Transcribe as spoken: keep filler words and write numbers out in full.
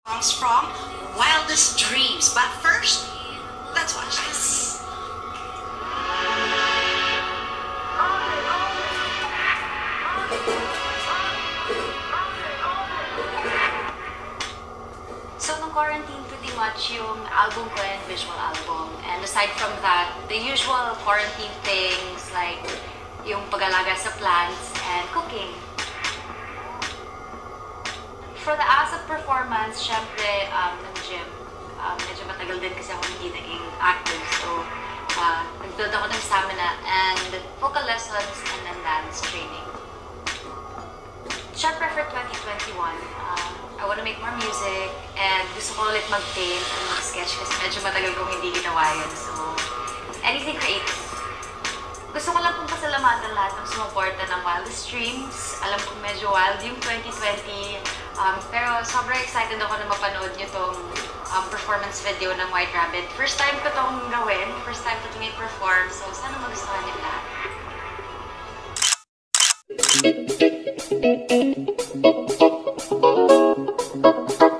Songs from Wildest Dreams. But first, let's watch this. So, nung quarantine, pretty much yung album ko and visual album. And aside from that, the usual quarantine things like yung pag-alaga sa plants and cooking. For the ASAP performance, syempre, um, ng gym, um, medyo matagal din kasi ako hindi naging active. So, uh, nag-build ako ng stamina and vocal lessons and then dance training. Syempre for twenty twenty-one, uh, I wanna make more music and gusto ko ulit mag-paint and mag-sketch kasi medyo matagal kong hindi ginawa yun. So, anything creative. Gusto ko lang pong pasalamatan lahat ng sumuporta ng Wildest Dreams. Alam ko medyo wild yung twenty twenty. Um, pero sobrang excited ako na mapanood nyo tong um, performance video ng White Rabbit. First time ko tong gawin. First time ko itong i-perform. So, sana magustuhan nyo lahat. Thank you.